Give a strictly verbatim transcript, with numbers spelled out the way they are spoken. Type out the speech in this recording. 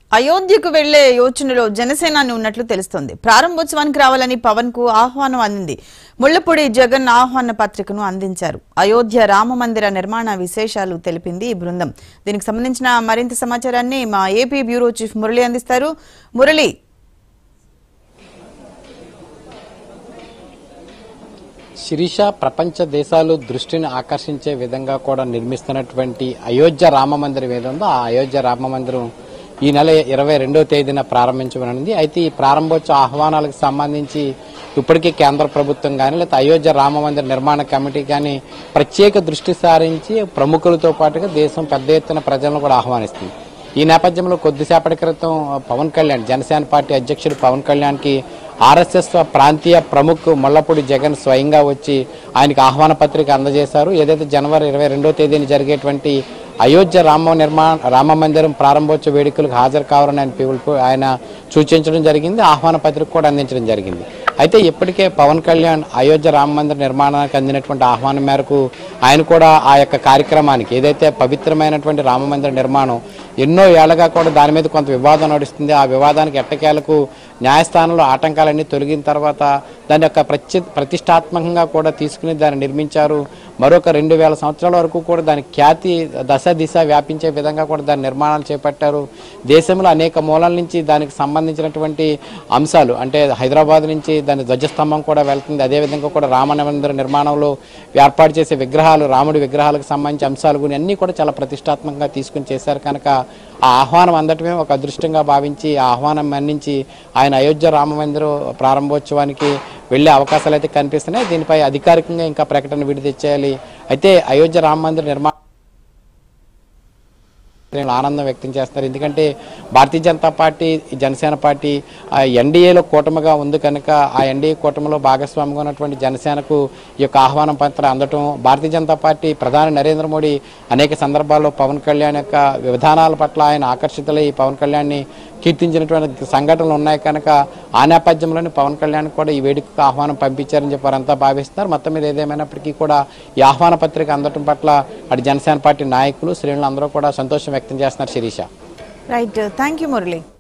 అయోధ్యకు వెళ్లే యోచనలో జనసేనాని ఉన్నట్లు తెలుస్తోంది. ప్రారంభోత్సవానికి రావాలని పవన్ కు ఆహ్వానం అందింది. ముళ్లపూడి జగన్ ఆహ్వాన పత్రికను అందించారు. అయోధ్య రామ మందిర నిర్మాణ విశేషాలు తెలిపింది ఈ బృందం. దీనికి సంబంధించిన మరింత సమాచారాన్ని మా ఏపీ బ్యూరో చీఫ్ మురళి అందిస్తారు. మురళి, శిరీష, ప్రపంచ దేశాలు దృష్టిని ఆకర్షించే విధంగా కూడా నిర్మిస్తున్నటువంటి అయోధ్య రామ మందిరం ఏదో ఆ అయోధ్య రామ మందిరం ఈ నెల ఇరవై రెండవ తేదీన ప్రారంభించబడింది. అయితే ఈ ప్రారంభోత్సవ ఆహ్వానాలకు సంబంధించి ఇప్పటికే కేంద్ర ప్రభుత్వం కానీ లేదా అయోధ్య రామ మందిర నిర్మాణ కమిటీ కానీ ప్రత్యేక దృష్టి సారించి ప్రముఖులతో పాటుగా దేశం పెద్ద ఎత్తున ప్రజలను కూడా ఆహ్వానిస్తుంది. ఈ నేపథ్యంలో కొద్దిసేపటి క్రితం పవన్ కళ్యాణ్, జనసేన పార్టీ అధ్యక్షుడు పవన్ కళ్యాణ్ కి ఆర్ఎస్ఎస్ ప్రాంతీయ ప్రముఖ ముళ్లపూడి జగన్ స్వయంగా వచ్చి ఆయనకు ఆహ్వాన పత్రిక అందజేశారు. ఏదైతే జనవరి ఇరవై రెండో తేదీన జరిగేటువంటి అయోధ్య రామ నిర్మాణ రామ మందిరం ప్రారంభోత్సవ వేడుకలకు హాజరు కావాలని ఆయన పిలుపు ఆయన సూచించడం జరిగింది. ఆహ్వాన పత్రిక కూడా అందించడం జరిగింది. అయితే ఇప్పటికే పవన్ కళ్యాణ్ అయోధ్య రామ మందిర నిర్మాణానికి అందినటువంటి ఆహ్వానం మేరకు ఆయన కూడా ఆ యొక్క కార్యక్రమానికి ఏదైతే పవిత్రమైనటువంటి రామ మందిర నిర్మాణం ఎన్నో ఏళ్లగా కూడా దాని మీద కొంత వివాదం నడుస్తుంది. ఆ వివాదానికి ఎట్టకేలకు న్యాయస్థానంలో ఆటంకాలన్నీ తొలగిన తర్వాత దాని యొక్క ప్రతి ప్రతిష్టాత్మకంగా కూడా తీసుకుని దాన్ని నిర్మించారు. మరొక రెండు వేల సంవత్సరాల వరకు కూడా దాని ఖ్యాతి దశ దిశ వ్యాపించే విధంగా కూడా దాని నిర్మాణాలు చేపట్టారు. దేశంలో అనేక మూలాల నుంచి దానికి సంబంధించినటువంటి అంశాలు, అంటే హైదరాబాద్ నుంచి దాని ధ్వజస్తంభం కూడా వెళ్తుంది. అదేవిధంగా కూడా రామ మందిర నిర్మాణంలో ఏర్పాటు చేసే విగ్రహాలు, రాముడి విగ్రహాలకు సంబంధించి అంశాలు కూడా అన్నీ కూడా చాలా ప్రతిష్టాత్మకంగా తీసుకుని చేశారు. కనుక ఆ ఆహ్వానం అందటమే ఒక అదృష్టంగా భావించి ఆ ఆహ్వానం మన్నించి ఆయన అయోధ్య రామ మందిర ప్రారంభోత్సవానికి వెళ్లే అవకాశాలు అయితే కనిపిస్తున్నాయి. దీనిపై అధికారికంగా ఇంకా ప్రకటన విడుదల చేయాలి. అయితే అయోధ్య రామ మందిర నిర్మాణ ఆనందం వ్యక్తం చేస్తారు. ఎందుకంటే భారతీయ జనతా పార్టీ, జనసేన పార్టీ ఎన్డీఏలో కూటమిగా ఉంది కనుక ఆ ఎన్డీఏ కూటమిలో భాగస్వామిగా ఉన్నటువంటి జనసేనకు ఈ యొక్క ఆహ్వానం పత్రం అందటం, భారతీయ జనతా పార్టీ ప్రధాని నరేంద్ర మోడీ అనేక సందర్భాల్లో పవన్ కళ్యాణ్ యొక్క విధానాల పట్ల ఆయన ఆకర్షితులై పవన్ కళ్యాణ్ని కీర్తించినటువంటి సంఘటనలు ఉన్నాయి కనుక ఆ నేపథ్యంలోనే పవన్ కళ్యాణ్ కూడా ఈ వేడుకకు ఆహ్వానం పంపించారని చెప్పి వారంతా భావిస్తున్నారు. మొత్తం మీద ఏదేమైనప్పటికీ కూడా ఈ ఆహ్వాన పత్రిక అందటం పట్ల అటు జనసేన పార్టీ నాయకులు, శ్రేణులు అందరూ కూడా సంతోషం వ్యక్తం చేస్తున్నారు. Sirisha, right, thank you Murali.